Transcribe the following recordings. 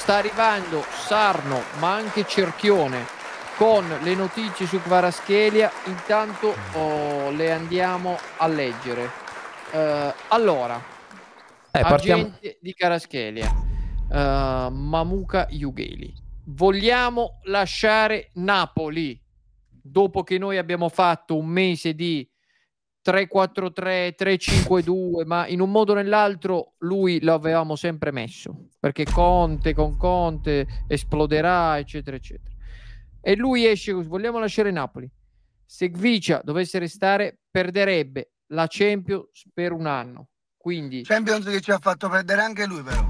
sta arrivando Sarno, ma anche Cerchione, con le notizie su Kvaratskhelia. Intanto le andiamo a leggere. Allora, agente di Kvaratskhelia, Mamuka Yugeli: vogliamo lasciare Napoli dopo che noi abbiamo fatto un mese di 3-4-3, 3-5-2, ma in un modo o nell'altro lui lo avevamo sempre messo, perché con Conte esploderà, eccetera eccetera, e lui esce così: vogliamo lasciare Napoli. Se Gvicia dovesse restare, perderebbe la Champions per un anno, quindi Champions che ci ha fatto perdere anche lui, però.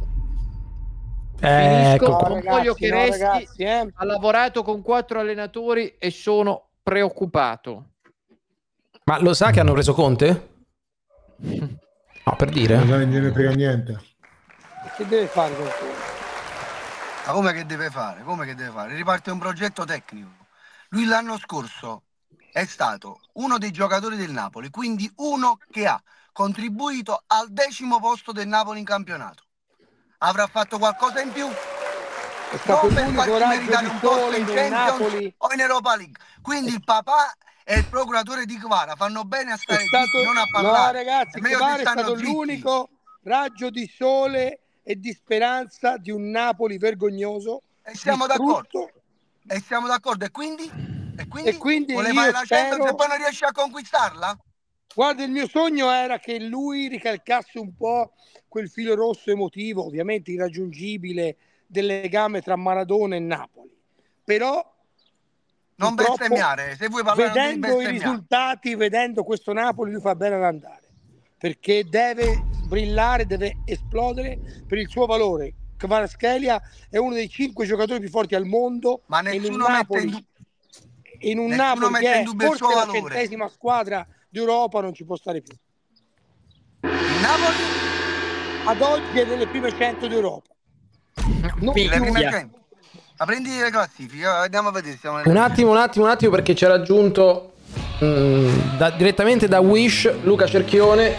finisco. No, Non ragazzi, voglio che no, resti. ragazzi, Ha lavorato con 4 allenatori e sono preoccupato. Ma lo sa che hanno preso Conte? No, per dire. Non gliene frega niente. Che deve fare con te? Ma come che deve fare? Come che deve fare? Riparte un progetto tecnico. Lui l'anno scorso è stato uno dei giocatori del Napoli, quindi uno che ha contribuito al 10° posto del Napoli in campionato. Avrà fatto qualcosa in più? È stato Non per l'unico farti raggio meritare di un posto sole in del Champions Napoli. o in Europa League. Quindi il papà e il procuratore di Kvara fanno bene a stare zitti, non a parlare. No, ragazzi, È meglio Kvara che è stanno stato zitti. l'unico raggio di sole e di speranza di un Napoli vergognoso. E siamo d'accordo. E siamo d'accordo. E quindi? E quindi vuole io fare la spero... Champions e poi non riesce a conquistarla? Guarda, il mio sogno era che lui ricalcasse un po' quel filo rosso emotivo, ovviamente irraggiungibile, del legame tra Maradona e Napoli. Però non bestemmiare, se vuoi parlare non devi vedendo i bestemmiare. risultati, vedendo questo Napoli, lui fa bene ad andare, perché deve brillare, deve esplodere per il suo valore. Kvaratskhelia è uno dei 5 giocatori più forti al mondo, Ma e nessuno mette in un nessuno Napoli mette che in è dubbio il suo forse la valore. 100ª squadra d'Europa non ci può stare più. Il Napoli ad oggi è nelle prime 100 d'Europa. nelle prime 100. Ma prendi le classifiche, andiamo a vedere. Un attimo, perché ci ha raggiunto direttamente da Wish Luca Cerchione.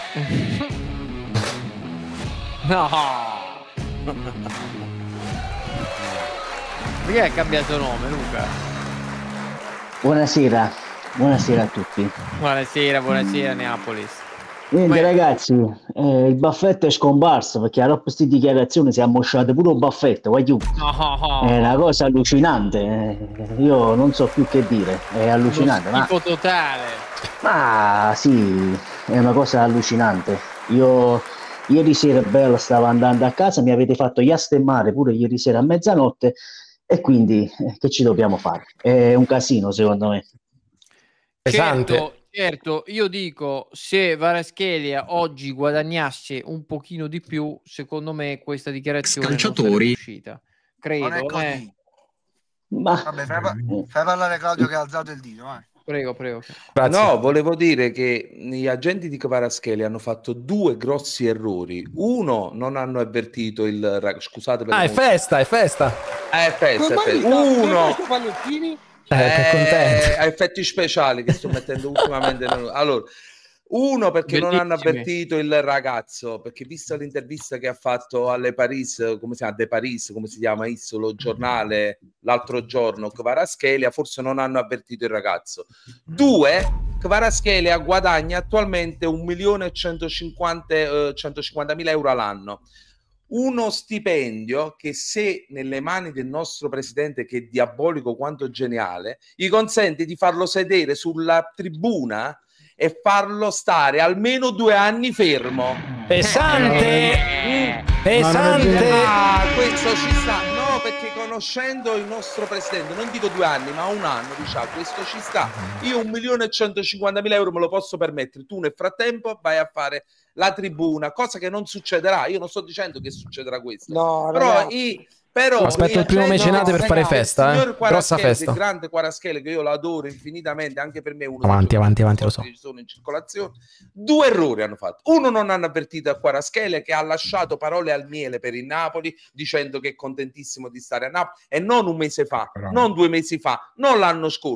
No. Perché hai cambiato nome, Luca? Buonasera a tutti. Buonasera Neapolis. Niente ragazzi, il baffetto è scomparso perché a dopo queste dichiarazioni si è ammosciato pure un baffetto, voglio. È una cosa allucinante, io non so più che dire, è allucinante. Uno schifo totale. Ma sì, è una cosa allucinante. Io ieri sera bella stavo andando a casa, mi avete fatto iastemmare pure ieri sera a mezzanotte e quindi che ci dobbiamo fare? È un casino secondo me. Certo, io dico, se Kvaratskhelia oggi guadagnasse un pochino di più, secondo me questa dichiarazione non sarebbe uscita. Credo. Non è così. Ma... Vabbè, fai parlare Claudio che ha alzato il dito. Prego. Grazie. No, volevo dire che gli agenti di Kvaratskhelia hanno fatto 2 grossi errori. Uno, non hanno avvertito il... Scusate per è festa. Uno... contento. A effetti speciali che sto mettendo ultimamente. Allora, uno perché non hanno avvertito il ragazzo, perché vista l'intervista che ha fatto alle Paris, come si chiama, De Paris, come si chiama lo giornale l'altro giorno, Kvaratskhelia, forse non hanno avvertito il ragazzo. 2, Kvaratskhelia guadagna attualmente 1.150.000 euro all'anno. Uno stipendio che, se nelle mani del nostro presidente, che è diabolico quanto geniale, gli consente di farlo sedere sulla tribuna e farlo stare almeno 2 anni fermo. Pesante. Questo ci sta. No, perché conoscendo il nostro presidente, non dico 2 anni ma 1 anno, diciamo, questo ci sta. Io 1.150.000 euro me lo posso permettere, tu nel frattempo vai a fare la tribuna, cosa che non succederà. Io non sto dicendo che succederà questo, no, però aspetto il primo mecenate per fare festa, grossa festa. Il grande Kvaratskhelia, che io lo adoro infinitamente, anche per me è uno avanti, lo so. Che sono in circolazione. 2 errori hanno fatto. Uno, non hanno avvertito a Kvaratskhelia, che ha lasciato parole al miele per il Napoli, dicendo che è contentissimo di stare a Napoli, e non un mese fa, non 2 mesi fa, non l'anno scorso,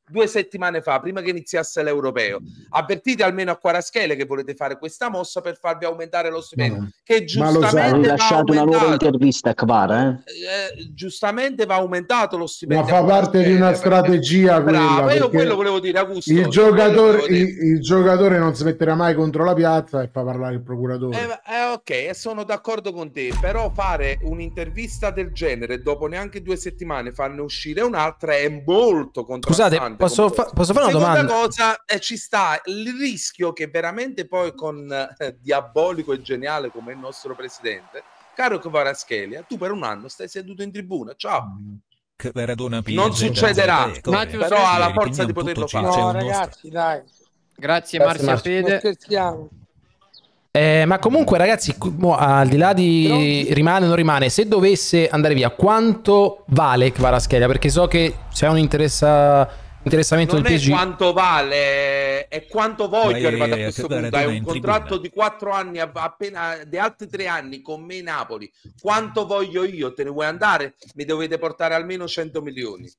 2 settimane fa, prima che iniziasse l'Europeo. Avvertite almeno a Kvaratskhelia che volete fare questa mossa per farvi aumentare lo stipendio, che giustamente ha rilasciato una nuova aumentato. intervista a Kvara, Giustamente va aumentato lo stipendio. Ma fa parte di una strategia bravo, quella, io quello volevo dire, Augusto. il giocatore non si metterà mai contro la piazza e fa parlare il procuratore. Ok, e sono d'accordo con te, però fare un'intervista del genere dopo neanche 2 settimane farne uscire un'altra è molto contrastante. Scusate, posso fare una domanda? Cosa, ci sta il rischio che veramente poi con diabolico e geniale come il nostro presidente, caro Kvaratskhelia, tu per un anno stai seduto in tribuna, ciao. Non succederà, però ha la forza di poterlo fare. No, ragazzi, dai. Grazie Marziapede. Non scherziamo. Ma comunque ragazzi, al di là di rimane o non rimane, se dovesse andare via, quanto vale Kvaratskhelia? Perché so che c'è un interessamento non del è TG. quanto vale, è quanto voglio arrivare a questo punto. Hai un contratto di 4 anni, appena di altri 3 anni con me Napoli. Quanto voglio io? Te ne vuoi andare? Mi dovete portare almeno 100 milioni.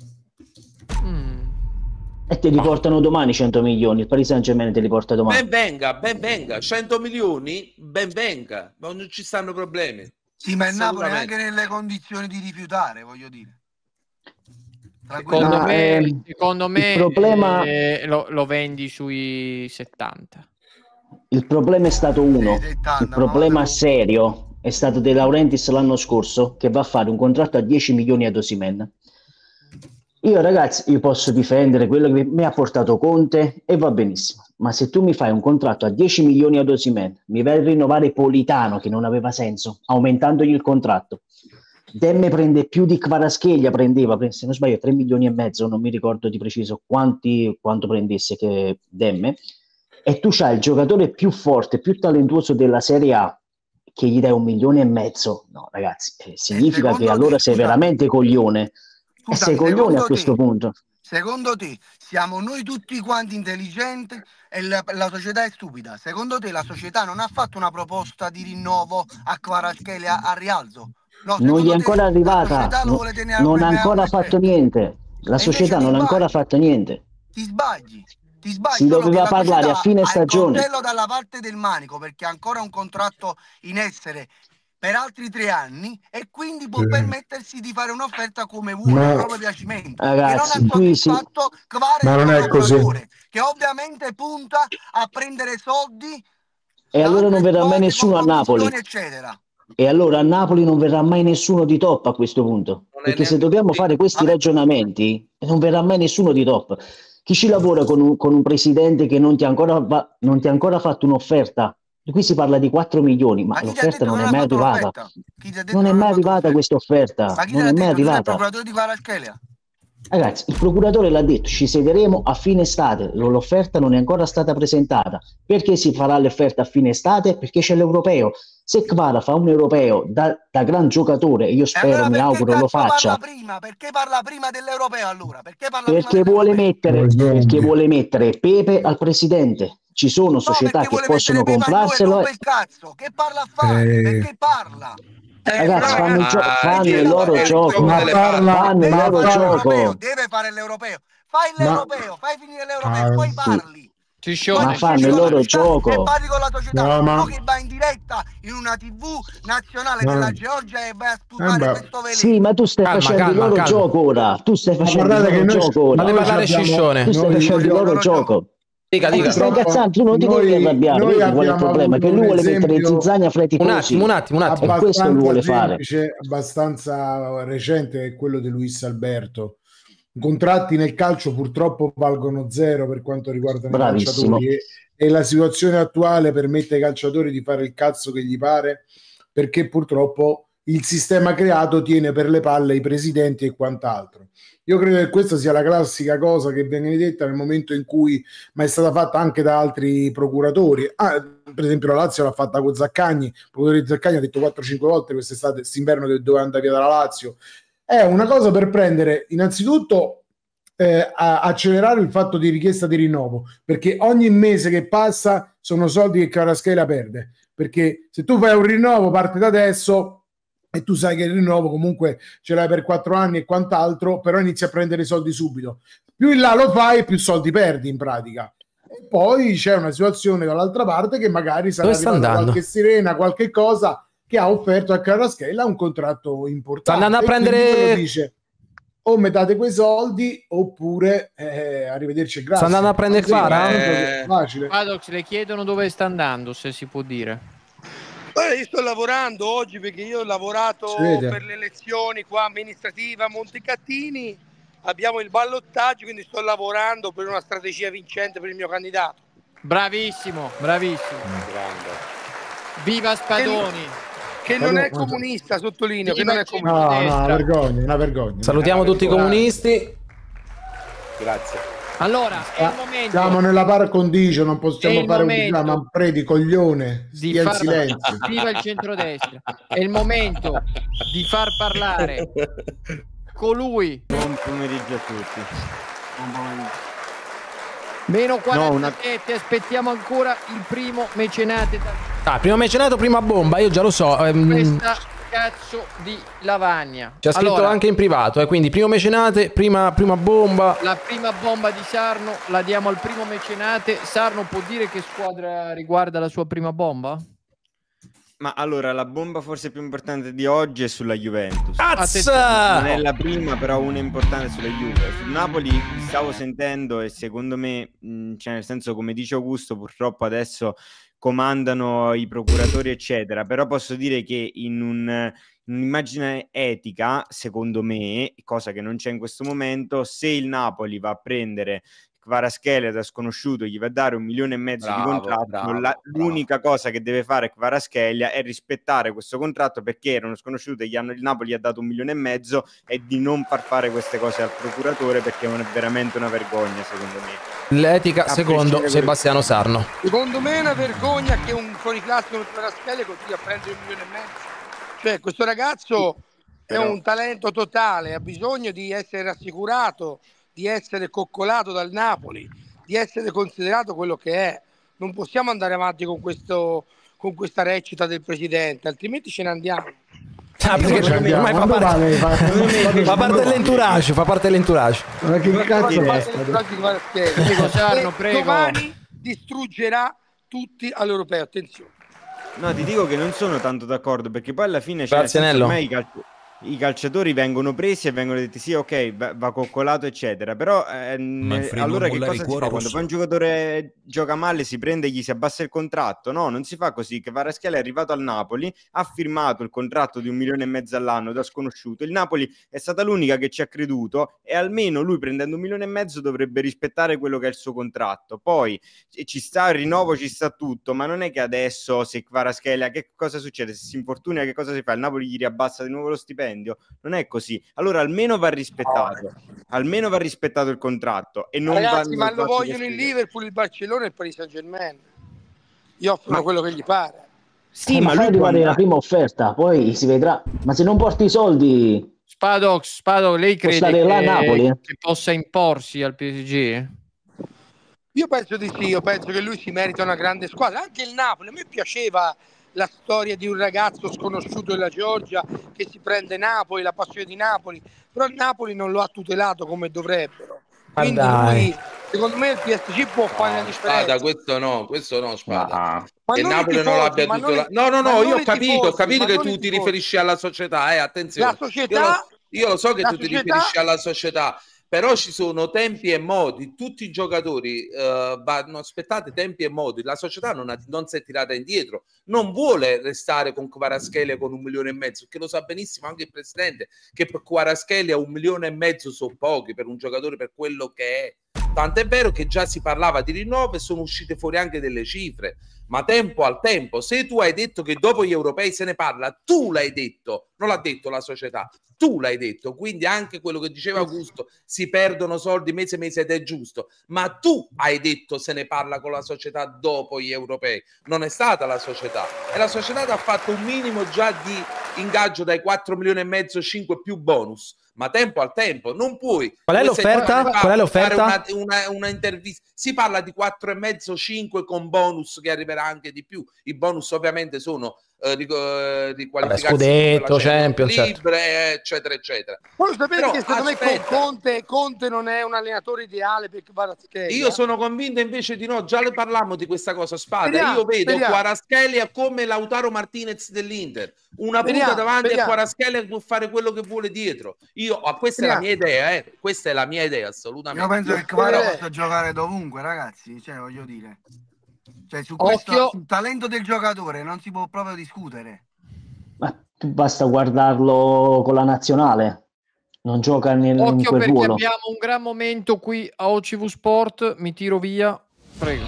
E te li portano domani 100 milioni. Il Paris Saint-Germain te li porta domani. Ben venga. 100 milioni, ben venga. Ma non ci stanno problemi. Sì, ma il Napoli è anche nelle condizioni di rifiutare, voglio dire. Secondo me il problema... lo vendi sui 70. Il problema è stato uno. Il problema serio è stato De Laurentiis l'anno scorso, che va a fare un contratto a 10 milioni ad Osimhen. Io ragazzi, io posso difendere quello che mi ha portato Conte e va benissimo, ma se tu mi fai un contratto a 10 milioni ad Osimhen, mi vai a rinnovare Politano che non aveva senso, aumentandogli il contratto, Demme prende più di Kvaratskhelia, se non sbaglio 3 milioni e mezzo, non mi ricordo di preciso quanto prendesse che Demme, e tu c'hai il giocatore più forte, più talentuoso della Serie A, che gli dai 1 milione e mezzo, no ragazzi, significa che allora sei veramente coglione. Sei coglione a questo punto. Secondo te siamo noi tutti quanti intelligenti e la società è stupida? Secondo te la società non ha fatto una proposta di rinnovo a Kvaratskhelia a rialzo? No, non gli è ancora arrivata, non ha ancora fatto niente. La società non ha ancora fatto niente. Ti sbagli. Si doveva parlare a fine stagione. Ha il coltello dalla parte del manico perché ha ancora un contratto in essere per altri 3 anni e quindi può permettersi di fare un'offerta come vuole, a proprio piacimento. Ragazzi, che non ha soddisfatto ma non è così. Che ovviamente punta a prendere soldi e allora non verrà mai nessuno a Napoli, eccetera. E allora a Napoli non verrà mai nessuno di top a questo punto, perché se dobbiamo fare questi ragionamenti non verrà mai nessuno di top. Chi ci lavora con un presidente che non ti ha ancora fatto un'offerta? Qui si parla di 4 milioni, ma l'offerta non è mai arrivata. Non è mai arrivata questa offerta. Non è mai arrivata. Il procuratore di Kvaratskhelia? Ragazzi, il procuratore l'ha detto, ci sederemo a fine estate, l'offerta non è ancora stata presentata. Perché si farà l'offerta a fine estate? Perché c'è l'europeo. Se Kvara fa un europeo da gran giocatore, io spero, allora mi auguro lo faccia. Perché parla prima dell'europeo allora? Perché vuole mettere Pepe al presidente. Ci sono società che possono comprarselo. Che parla a fare? Perché parla? Ragazzi, fanno il loro gioco. Fanno il loro gioco. Deve fare l'europeo. Fai l'europeo, fai finire l'europeo, poi parli. Ma fanno il loro gioco. E parli con la società. No, che va in diretta in una TV nazionale della Georgia e vai a sputare questo veleno. Sì, ma tu stai facendo il loro gioco ora. Tu stai facendo il loro gioco ora. Ma parlare Sciscione. Tu stai facendo il loro gioco. Dica. Tu non ti devi arrabbiare, vedi qual è il problema? Che lui vuole mettere zizzania fra i tifosi. Un attimo. E questo lui vuole fare. Abbastanza recente è quello di Luis Alberto. I contratti nel calcio purtroppo valgono 0 per quanto riguarda i calciatori e la situazione attuale permette ai calciatori di fare il cazzo che gli pare, perché purtroppo il sistema creato tiene per le palle i presidenti e quant'altro. Io credo che questa sia la classica cosa che viene detta nel momento in cui, ma è stata fatta anche da altri procuratori. Per esempio la Lazio l'ha fatta con Zaccagni, il procuratore Zaccagni ha detto 4-5 volte quest'estate, quest'inverno, che doveva andare via dalla Lazio. È una cosa per prendere innanzitutto accelerare il fatto di richiesta di rinnovo, perché ogni mese che passa sono soldi che Kvaratskhelia perde, perché se tu fai un rinnovo parte da adesso e tu sai che il rinnovo comunque ce l'hai per 4 anni e quant'altro, però inizi a prendere i soldi subito. Più in là lo fai, più soldi perdi in pratica. E poi c'è una situazione dall'altra parte che magari sarà arrivata qualche sirena, qualche cosa che ha offerto a Kvaratskhelia un contratto importante. Sta andando a prendere... dice, o mi date quei soldi oppure arrivederci e grazie. Sta andando a prendere Kvara? Facile. Padox, le chiedono dove sta andando, se si può dire. Guarda, io sto lavorando oggi perché io ho lavorato per le elezioni qua amministrative a Montecattini, abbiamo il ballottaggio, quindi sto lavorando per una strategia vincente per il mio candidato. Bravissimo, bravissimo. Grande. Viva Spadoni! Che non è comunista, sottolineo, che non è comunista. No, una vergogna, una vergogna. Salutiamo tutti i comunisti. Grazie. Allora, è il momento. Siamo nella par condicio, non possiamo fare un ma predi coglione, stia in silenzio. Viva il centrodestra. È il momento di far parlare colui. Buon pomeriggio a tutti. Meno 47, aspettiamo ancora il primo mecenate. Primo mecenato, prima bomba, io già lo so. Questa cazzo di lavagna. Ci ha scritto anche in privato, quindi primo mecenate, prima bomba. La prima bomba di Sarno la diamo al primo mecenate. Sarno può dire che squadra riguarda la sua prima bomba? Ma allora, la bomba forse più importante di oggi è sulla Juventus. Azza! Non è la prima, però una importante sulla Juve. Sul Napoli stavo sentendo e secondo me, cioè nel senso, come dice Augusto, purtroppo adesso comandano i procuratori eccetera, però posso dire che in un'immagine etica, secondo me, cosa che non c'è in questo momento, se il Napoli va a prendere Kvaratskhelia da sconosciuto, gli va a dare 1,5 milioni di contratto, l'unica cosa che deve fare Kvaratskhelia è rispettare questo contratto, perché era uno sconosciuto e il Napoli gli ha dato 1,5 milioni, e di non far fare queste cose al procuratore, perché è veramente una vergogna, secondo me. L'etica, secondo Sebastiano Sarno. Secondo me è una vergogna che un fuoriclasse come Kvaratskhelia continui a prendere 1,5 milioni. Cioè, questo ragazzo è un talento totale, ha bisogno di essere rassicurato, di essere coccolato dal Napoli, di essere considerato quello che è. Non possiamo andare avanti con questa recita del presidente, altrimenti ce ne andiamo. Perché fa parte dell'entourage, Ma che cazzo è? Domani distruggerà tutti all'europeo, attenzione. No, ti dico che non sono tanto d'accordo, perché poi alla fine i calciatori vengono presi e vengono detti sì, ok, va coccolato eccetera, però allora che cosa si fa? Quando poi un giocatore gioca male, si prende e gli si abbassa il contratto? No, non si fa così. Kvaratskhelia è arrivato al Napoli, ha firmato il contratto di 1,5 milioni all'anno da sconosciuto, il Napoli è stata l'unica che ci ha creduto, e almeno lui, prendendo 1,5 milioni, dovrebbe rispettare quello che è il suo contratto. Poi ci sta il rinnovo, ci sta tutto, ma non è che adesso, se Kvaratskhelia, che cosa succede? Se si infortuna, che cosa si fa? Il Napoli gli riabbassa di nuovo lo stipendio? Non è così. Allora almeno va rispettato il contratto, e non ragazzi, ma lo vogliono il Liverpool, il Barcellona e il Paris Saint-Germain, gli offrono quello che gli pare. Sì, ma lui arrivare la prima offerta, poi si vedrà. Ma se non porti i soldi, Spadox, lei crede che possa imporsi al PSG? Io penso di sì, io penso che lui si merita una grande squadra. Anche il Napoli, a me piaceva la storia di un ragazzo sconosciuto della Georgia che si prende Napoli, la passione di Napoli, però il Napoli non lo ha tutelato come dovrebbero. Quindi lui, secondo me, il PSG può fare la differenza. Spada, questo no, Spada. Ma che Napoli non l'abbia tutelato. No, io ho capito che tu ti riferisci alla società, attenzione. La società, io lo so che tu ti riferisci alla società, però ci sono tempi e modi, tutti i giocatori vanno aspettate tempi e modi, la società non si è tirata indietro, non vuole restare con Kvaratskhelia con 1,5 milioni, perché lo sa benissimo anche il presidente che per Kvaratskhelia 1,5 milioni sono pochi per un giocatore, per quello che è. Tant'è vero che già si parlava di rinnovo e sono uscite fuori anche delle cifre, ma tempo al tempo. Se tu hai detto che dopo gli europei se ne parla, tu l'hai detto, non l'ha detto la società, tu l'hai detto, quindi anche quello che diceva Augusto, si perdono soldi mese ed è giusto, ma tu hai detto se ne parla con la società dopo gli europei, non è stata la società, e la società ha fatto un minimo già di ingaggio dai 4,5 milioni, 5 più bonus, ma tempo al tempo, non puoi. Qual è l'offerta? Fare una intervista, si parla di 4,5, 5 con bonus che arriverà anche di più, i bonus ovviamente sono riqualificazione, scudetto, Champions, libre, eccetera, eccetera. Voi sapete che secondo me Conte non è un allenatore ideale per Kvaratskhelia? Io sono convinto invece di no, già le parlammo di questa cosa, Spada. Io vedo Kvaratskhelia come Lautaro Martinez dell'Inter, una punta davanti a Kvaratskhelia che può fare quello che vuole dietro. Questa è la mia idea, questa è la mia idea, assolutamente. Io penso che Kvara possa giocare dovunque, ragazzi, cioè voglio dire. Cioè, sul talento del giocatore non si può proprio discutere. Ma basta guardarlo con la nazionale, non gioca in quel ruolo. Abbiamo un gran momento qui a OCV Sport, mi tiro via, prego.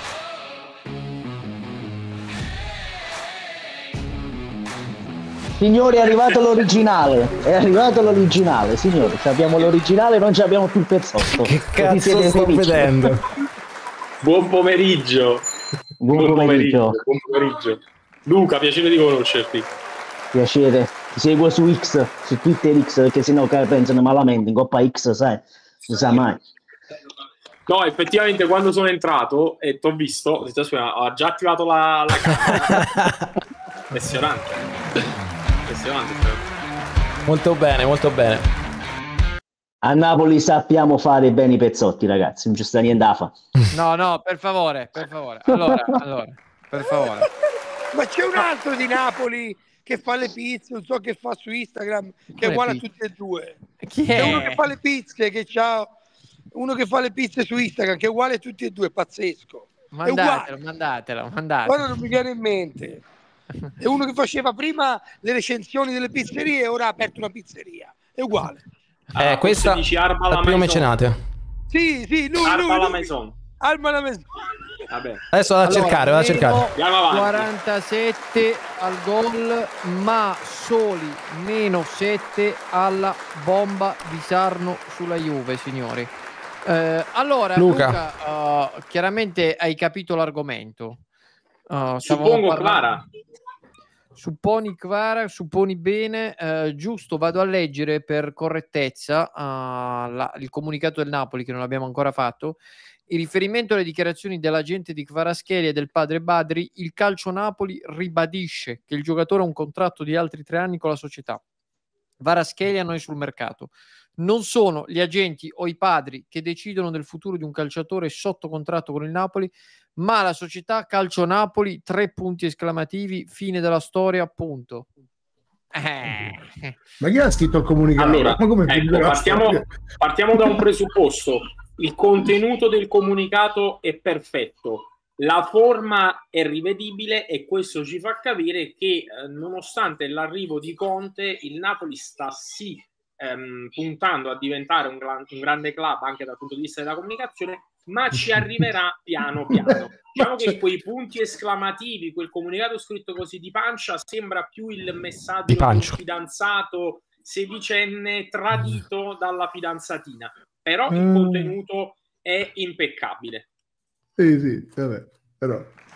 Signori, è arrivato l'originale, signori, abbiamo l'originale, non abbiamo più il pezzotto. Che cazzo sto vedendo? Buon pomeriggio. Buon pomeriggio. Luca, piacere di conoscerti. Piacere. Ti seguo su X, su Twitter X, perché sennò pensano malamente, in Coppa X, sai, non sa mai. No, effettivamente quando sono entrato e t'ho visto, ho già attivato la camera. Impressionante. Molto bene, molto bene. A Napoli sappiamo fare bene i pezzotti, ragazzi, non ci sta niente da fare. No, per favore. Allora, per favore. Ma c'è un altro di Napoli che fa le pizze, non so che fa su Instagram, che è uguale a tutti e due. Chi è? C'è uno che fa le pizze, uno che fa le pizze su Instagram, che è uguale a tutti e due, pazzesco. Mandatelo. Guarda, non mi viene in mente. È uno che faceva prima le recensioni delle pizzerie e ora ha aperto una pizzeria. È uguale. Questa è la prima mecenate. Sì, lui. Arba la Maison. Vabbè. Adesso vado a cercare. 47 al gol, ma soli -7 alla bomba di Sarno sulla Juve, signori. Allora, Luca, chiaramente hai capito l'argomento. Suppongo Kvara. Supponi bene, giusto, vado a leggere per correttezza il comunicato del Napoli che non abbiamo ancora fatto. In riferimento alle dichiarazioni dell'agente di Kvaratskhelia e del padre Badri, il Calcio Napoli ribadisce che il giocatore ha un contratto di altri 3 anni con la società. Kvaratskhelia non è sul mercato. Non sono gli agenti o i padri che decidono del futuro di un calciatore sotto contratto con il Napoli, ma la società Calcio Napoli, 3 punti esclamativi, fine della storia, punto. Ma chi ha scritto il comunicato? Allora, partiamo da un presupposto. Il contenuto del comunicato è perfetto, la forma è rivedibile e questo ci fa capire che nonostante l'arrivo di Conte, il Napoli sta puntando a diventare un grande club anche dal punto di vista della comunicazione, ma ci arriverà piano piano. Diciamo che quei punti esclamativi, quel comunicato scritto così di pancia, sembra più il messaggio di un fidanzato sedicenne tradito dalla fidanzatina, però il contenuto è impeccabile. Sì, vabbè, però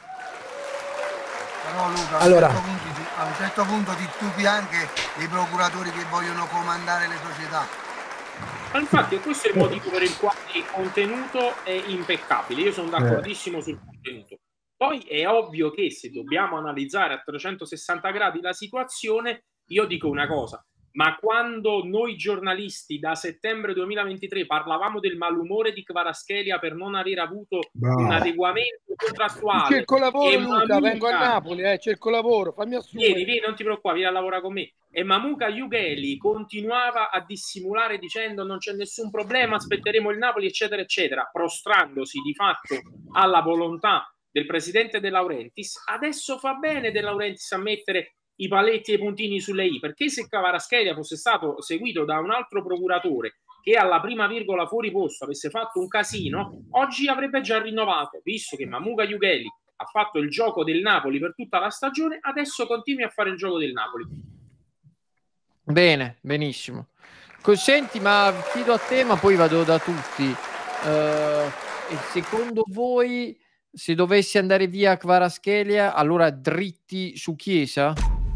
Luca, allora, a un certo punto ti stupi anche dei procuratori che vogliono comandare le società. Infatti questo è il motivo per il quale il contenuto è impeccabile. Io sono d'accordissimo sul contenuto. Poi è ovvio che se dobbiamo analizzare a 360 gradi la situazione, io dico una cosa: ma quando noi giornalisti da settembre 2023 parlavamo del malumore di Kvaratskhelia per non aver avuto un adeguamento contrattuale, cerco lavoro, Luca, vengo a Napoli, cerco lavoro, fammi assumere. Vieni, non ti preoccupare, vieni a lavorare con me. E Mamuka Yugheli continuava a dissimulare dicendo non c'è nessun problema, aspetteremo il Napoli, eccetera, eccetera, prostrandosi di fatto alla volontà del presidente De Laurentiis. Adesso fa bene De Laurentiis a mettere i paletti e i puntini sulle i, perché se Kvaratskhelia fosse stato seguito da un altro procuratore che alla prima virgola fuori posto avesse fatto un casino, oggi avrebbe già rinnovato. Visto che Mamuka Yugheli ha fatto il gioco del Napoli per tutta la stagione, adesso continui a fare il gioco del Napoli. Bene, benissimo. Senti, ma chiedo a te, ma poi vado da tutti. E secondo voi, se dovesse andare via Kvaratskhelia, allora dritti su Chiesa?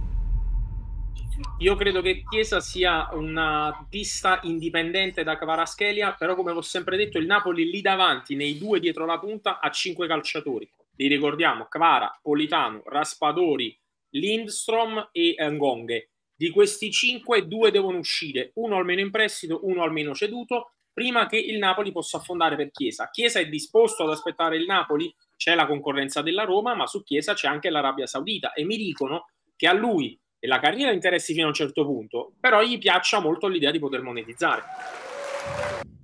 Io credo che Chiesa sia una pista indipendente da Kvaratskhelia, però come ho sempre detto il Napoli lì davanti, nei 2 dietro la punta, ha 5 calciatori. Li ricordiamo: Kvara, Politano, Raspadori, Lindstrom e Ngonghe. Di questi 5, 2 devono uscire, uno almeno in prestito, uno almeno ceduto, prima che il Napoli possa affondare per Chiesa. Chiesa è disposto ad aspettare il Napoli, c'è la concorrenza della Roma, ma su Chiesa c'è anche l'Arabia Saudita e mi dicono che a lui e la carriera interessi fino a un certo punto, però gli piaccia molto l'idea di poter monetizzare.